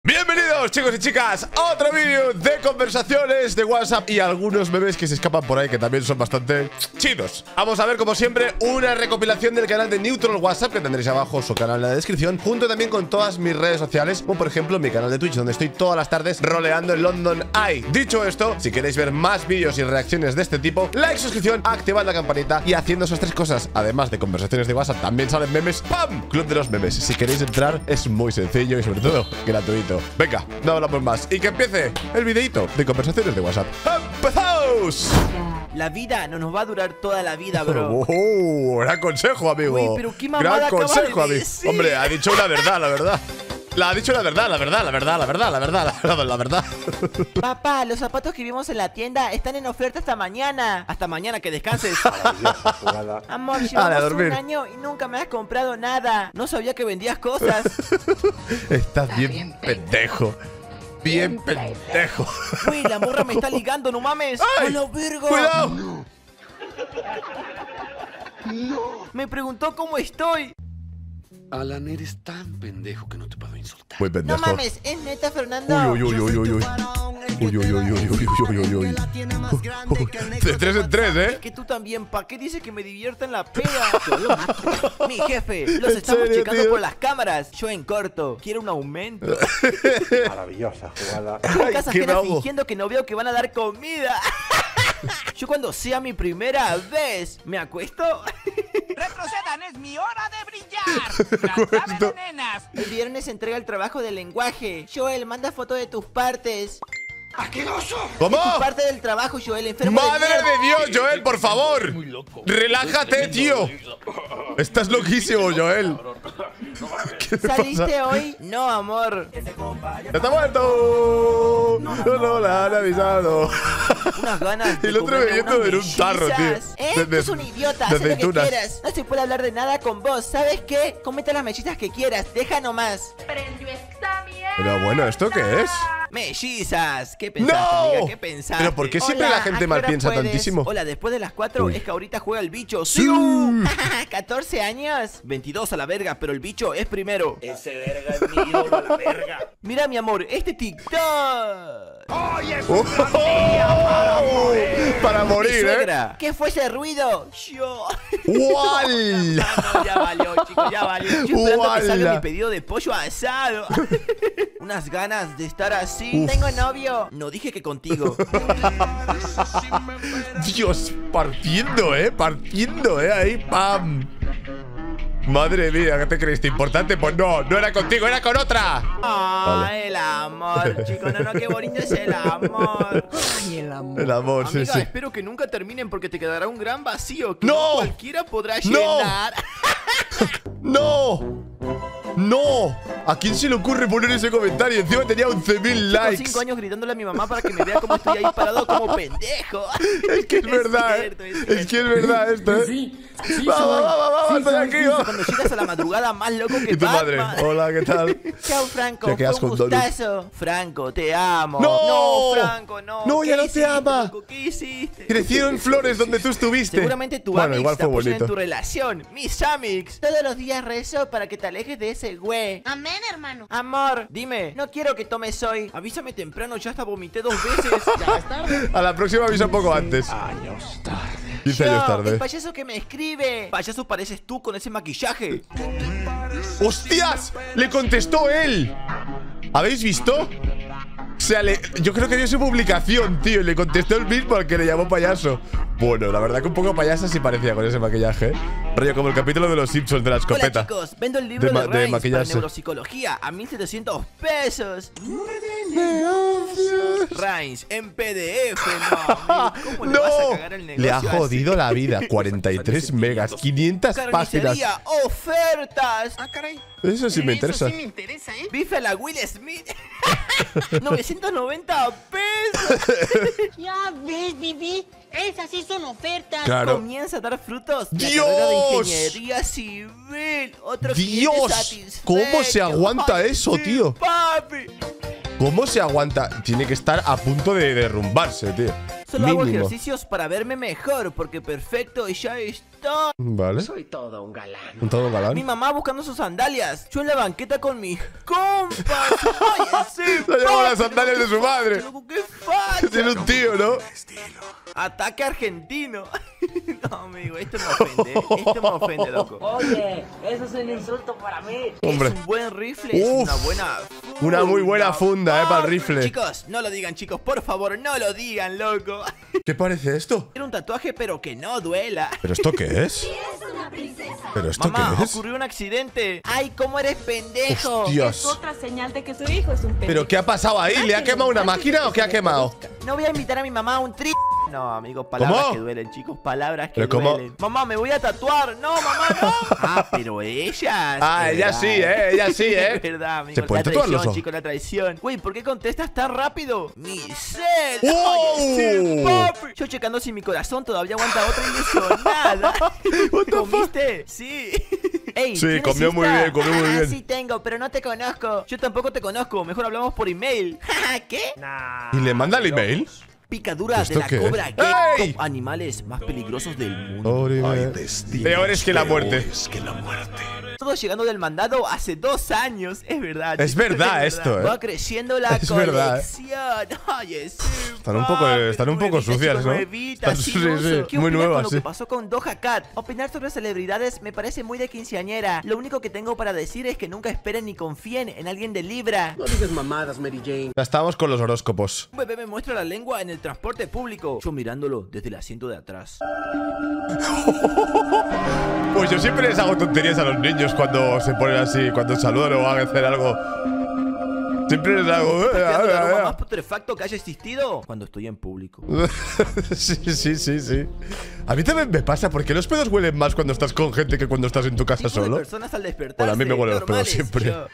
Bienvenidos chicos y chicas a otro vídeo de conversaciones de WhatsApp y algunos memes que se escapan por ahí que también son bastante chidos. Vamos a ver como siempre una recopilación del canal de Neutral WhatsApp que tendréis abajo su canal en la descripción, junto también con todas mis redes sociales, como por ejemplo mi canal de Twitch donde estoy todas las tardes roleando en London Eye. Dicho esto, si queréis ver más vídeos y reacciones de este tipo, like, suscripción, activad la campanita y haciendo esas tres cosas, además de conversaciones de WhatsApp, también salen memes. ¡Pam! Club de los memes. Si queréis entrar es muy sencillo y sobre todo gratuito. Venga, no hablamos más y que empiece el videito de conversaciones de WhatsApp. ¡Empezamos! La vida no nos va a durar toda la vida, bro. Gran consejo, amigo. Uy, pero qué mamada gran consejo, acabas de amigo. decir. Hombre, ha dicho la verdad, la verdad. Ha dicho la verdad. Papá, los zapatos que vimos en la tienda están en oferta hasta mañana. Hasta mañana, que descanses. Amor, llevamos un año y nunca me has comprado nada. No sabía que vendías cosas. Estás bien pendejo. Bien pendejo. Uy, la morra me está ligando, no mames. ¡Ay! ¡Hola, verga! ¡Cuidado! No. Me preguntó cómo estoy. Alan, eres tan pendejo que no te puedo insultar. Muy pendejo. No mames, es neta, Fernando. Uy. De 3 en 3, Es que tú también, ¿pa' qué dices que me divierta en la peda? Mi jefe, los estamos serio, checando tío? por las cámaras. Yo en corto, quiero un aumento. Maravillosa jugada. Tú en casa qué ajenas bravo. fingiendo que no veo que van a dar comida. Yo cuando sea mi primera vez, ¿me acuesto? Retrocedan, es mi hora de brillar. Lanzame, nenas. El viernes entrega el trabajo de lenguaje. Joel, manda foto de tus partes. ¿Cómo? Tu parte del trabajo, Joel, enfermo de ¡Madre mierda. de Dios, Joel, por favor! ¡Relájate, tío! Estás loquísimo, Joel. ¿Qué te ¿Saliste pasa? hoy? No, amor. ¡Está muerto! No, la han avisado. Unas ganas de El otro comerme bebiendo unas en un tarro, tío. mellizas. Tú sos un idiota, de haz lo que aceitunas. quieras. No se puede hablar de nada con vos. ¿Sabes qué? Cómete las mellizas que quieras, deja nomás. Prendió esta mierda. Pero bueno, ¿esto qué es? Mellizas. ¿Qué pensaste, ¡No! amiga? ¿Qué pensaste? ¿Pero por qué siempre Hola, la gente ¿a qué mal hora piensa puedes? tantísimo? Hola, después de las 4 Uy. es que ahorita juega el bicho. Sí. ¡Sí! 14 años. 22 a la verga, pero el bicho es primero. Ese verga es mi ídolo a la verga. Mira, mi amor, este TikTok. Para Mi morir, ¿eh? suegra. ¿Qué fue ese ruido? Yo. ¡Wal! No, ya valió, chicos, ya valió. Estoy esperando que salga Uala. mi pedido de pollo asado. Unas ganas de estar así. Tengo novio. No dije que contigo. Dios, partiendo, ahí, pam. Madre mía, ¿qué te creíste importante? Pues no era contigo, era con otra. Ah, Vale. el amor, chicos. No, qué bonito es el amor. Ay, el amor. El amor, sí, Amiga, sí. espero que nunca terminen porque te quedará un gran vacío que ¡No! cualquiera podrá ¡No! llenar. ¡No! ¿A quién se le ocurre poner ese comentario? Encima tenía 11.000 Tengo likes. 5 años gritándole a mi mamá para que me vea cómo estoy ahí parado como pendejo. Es que es verdad, cierto, Es que es verdad esto, Vamos, estoy aquí, vamos. Cuando llegas a la madrugada más loco que ¿Y tu madre? Batman. Hola, ¿qué tal? Chao, Franco. Te quedas Fue un con Donut. gustazo. Franco, te amo. ¡No! Franco, no. No, ¿Qué ya no te hiciste, ama. loco? ¿Qué hiciste? Crecieron flores donde tú estuviste. Seguramente tu Bueno, amix igual te fue apoyan en bonito. tu relación. Mis amix. Todos los días rezo para que te alejes de ese güey. Amén, hermano. Amor, dime, no quiero que tomes hoy. Avísame temprano, ya hasta vomité 2 veces. Ya es tarde. A la próxima avisa un poco antes. Años tarde. 15 años El tarde. payaso que me escribe. Payaso pareces tú con ese maquillaje. ¡Hostias! ¡Le contestó él! ¿Habéis visto? O sea, yo creo que vio su publicación, tío. Y le contestó el mismo al que le llamó payaso. Bueno, la verdad que un poco payasa sí parecía con ese maquillaje, ¿eh? Rollo como el capítulo de los Simpsons de la escopeta. Hola, chicos, vendo el libro De de, ma- de Reins para maquillarse. neuropsicología a 1.700 pesos. Reins en PDF, no. amigo, ¿Cómo le vas a cagar el negocio Le ha así? jodido la vida. 43 megas, 500 páginas. Carnicería, ofertas. Ah, caray. Eso sí me interesa. Eso sí me interesa, ¿eh? Bife a la Will Smith. 990 pesos. Ya ves, Bibi, esas sí son ofertas. Claro. Comienza a dar frutos. La ¡Dios! carrera de ingeniería civil. Otro cliente ¡Dios! satisfecho. ¿Cómo se aguanta Ay, eso, sí, tío? Papi. ¿Cómo se aguanta? Tiene que estar a punto de derrumbarse, tío. Solo hago ejercicios para verme mejor, porque perfecto ya estoy. Vale. Soy todo un galán. Todo un galán. Mi mamá buscando sus sandalias. Yo en la banqueta con mis compas. Ay, sí, Se llevó las sandalias de su madre. ¡Qué facha! Tiene un tío, ¿no? Ataque argentino. No, amigo, esto me ofende. Esto me ofende, loco. Oye, eso es un insulto para mí. Hombre. Es un buen rifle, es Uf, una buena... una muy buena funda, para el rifle. Chicos, no lo digan, chicos, por favor, no lo digan, loco. ¿Qué parece esto? Era un tatuaje, pero que no duela. ¿Pero esto qué es? ¿Pero esto Mamá, qué es? ocurrió un accidente. Ay, cómo eres pendejo. Hostias. Otra señal de que su hijo es un pendejo. ¿Pero qué ha pasado ahí? ¿Le ha quemado una máquina o qué ha quemado? No voy a invitar a mi mamá a un tri... No, amigo, palabras ¿Cómo? que duelen, chicos, palabras que ¿Pero cómo? duelen. Mamá, me voy a tatuar. No, mamá, no. Ah, pero ellas. Ah, ella sí, ella sí, Es verdad, amigo. ¿Se pueden La tatuar los traición, ojos? chicos, la traición. Güey, ¿por qué contestas tan rápido? ¡Michelle! ¡Wow! ¡Oye, sí, papi! Yo checando si mi corazón todavía aguanta otra ilusionada. ¿Comiste? Sí. Ey, Sí, ¿tienes comió muy Insta? bien, comió muy bien. Sí tengo, pero no te conozco. Yo tampoco te conozco. Mejor hablamos por email. ¿Qué? ¿Y le manda el email? Picadura de ¿Esto la qué cobra es? gay. ¡Ey! Top animales más peligrosos del mundo. Peores que la muerte. Todo llegando del mandado hace 2 años. Es verdad. Es chicos, verdad esto, Va creciendo la Es verdad, colección. Oye, sí, Están un poco- papi, están un poco nuevitas, sucias, chicos, ¿no? nuevitas, Están- sin sí, uso. sí, ¿Qué muy opinas nuevas, con lo sí. que pasó con Doja Cat? Opinar sobre celebridades me parece muy de quinceañera. Lo único que tengo para decir es que nunca esperen ni confíen en alguien de Libra. No digas mamadas, Mary Jane. Ya estábamos con los horóscopos. Un bebé me muestra la lengua en el transporte público. Yo mirándolo desde el asiento de atrás. Pues yo siempre les hago tonterías a los niños cuando se ponen así, cuando saludan o van a hacer algo. Siempre les hago. ¿Estás creando el aroma más putrefacto que haya existido? Cuando estoy en público. Sí. A mí también me pasa, porque los pedos huelen más cuando estás con gente que cuando estás en tu casa Tipo de solo. personas al despertarse. Bueno, a mí me huelen los pedos normales, siempre. yo.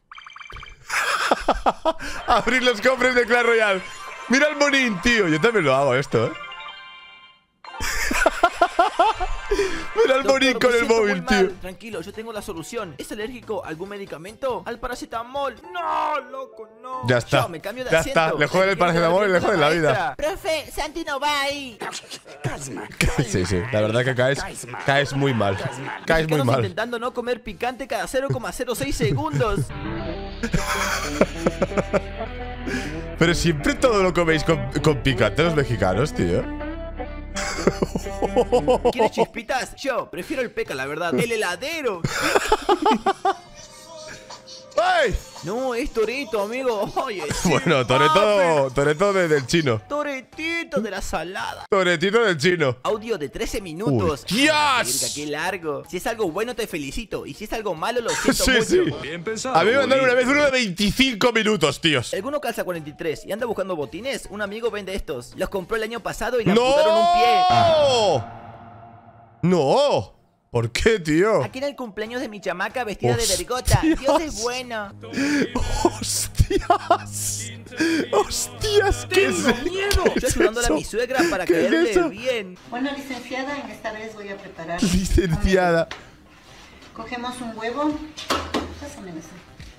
Abrir los cofres de Clash Royale. Mira el monín, tío. Yo también lo hago esto, Mira el Doctor, monín con me el siento móvil, muy mal. tío. Tranquilo, yo tengo la solución. ¿Es alérgico a algún medicamento? ¿Al paracetamol? No, loco, no. Ya está. Yo me cambio de Ya asiento. está. Le joden el paracetamol y le joden la vida. Profe, Santi no va ahí. Sí. La verdad que caes muy mal. Caes muy Mexicanos mal. intentando no comer picante cada 0,06 segundos. Pero siempre todo lo coméis con picante los mexicanos, tío. ¿Quieres chispitas? Yo prefiero el peca, la verdad. El heladero. ¡Ay! No, es Toretto, amigo. Oye, sí, Bueno, papi. Toretto del chino. Toretito de la salada. Toretito del chino. Audio de 13 minutos. ¡Hostias! Verga, qué largo. Si es algo bueno, te felicito. Y si es algo malo, lo siento Sí. mucho. Bien pensado. A mí me mandaron una vez uno de 25 minutos, tíos. ¿Alguno calza 43 y anda buscando botines? Un amigo vende estos. Los compró el año pasado y le amputaron un pie. ¡No! ¿Por qué, tío? Aquí en el cumpleaños de mi chamaca vestida de Hostias. vergota. Dios es bueno. ¡Hostias! ¿Qué es Yo ayudándole a mi suegra para ¿Qué es caerle eso? bien. Bueno, licenciada, en esta vez voy a preparar. Licenciada. Cogemos un huevo. Pásame eso.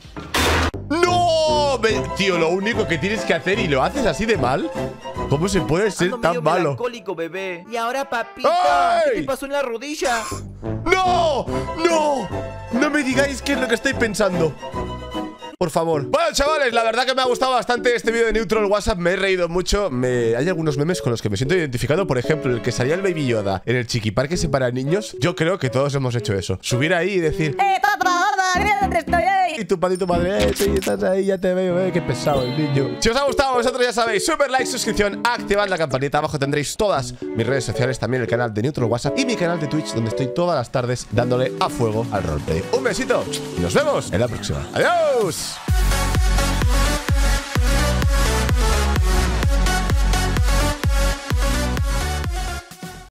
¡No! Tío, lo único que tienes que hacer y lo haces así de mal. ¿Cómo se puede ser Ando tan medio malo? melancólico, bebé. Y ahora, papito, ¡Ay! ¿qué te pasó en la rodilla? ¡No! ¡No! No me digáis qué es lo que estoy pensando. Por favor. Bueno, chavales, la verdad que me ha gustado bastante este vídeo de Neutral WhatsApp. Me he reído mucho. Hay algunos memes con los que me siento identificado. Por ejemplo, el que salía el Baby Yoda en el chiquiparque para niños. Yo creo que todos hemos hecho eso. Subir ahí y decir: Estoy ahí. y tu padre y tu madre, sí, estás ahí, ya te veo, qué pesado el niño. Si os ha gustado, vosotros ya sabéis, super like, suscripción, activad la campanita. Abajo tendréis todas mis redes sociales, también el canal de Neutral WhatsApp y mi canal de Twitch, donde estoy todas las tardes dándole a fuego al roleplay. Un besito y nos vemos en la próxima. ¡Adiós!